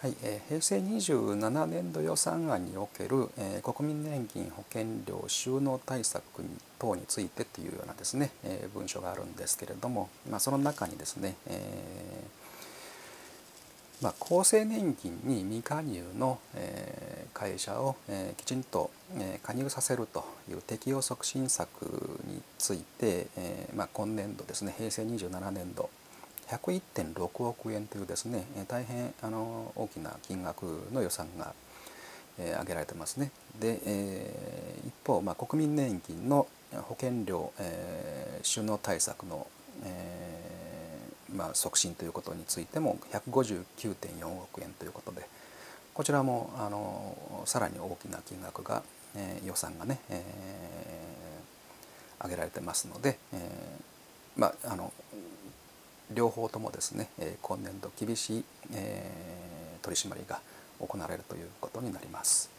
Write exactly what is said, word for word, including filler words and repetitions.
はい、えー、平成にじゅうななねんど予算案における、えー、国民年金保険料収納対策に等についてというようなですね、えー、文書があるんですけれども、まあ、その中にですね、えーまあ、厚生年金に未加入の、えー、会社を、えー、きちんと、えー、加入させるという適用促進策について、えーまあ、今年度ですね、平成にじゅうななねんどひゃくいってんろくおくえんというですね、大変あの大きな金額の予算が、えー、挙げられてますね。で、えー、一方、まあ、国民年金の保険料、えー、収納対策の、えーまあ、促進ということについてもひゃくごじゅうきゅうてんよんおくえんということで、こちらもあのさらに大きな金額が、えー、予算がね、えー、挙げられてますので、えー、まああの両方ともですね、今年度厳しい取り締まりが行われるということになります。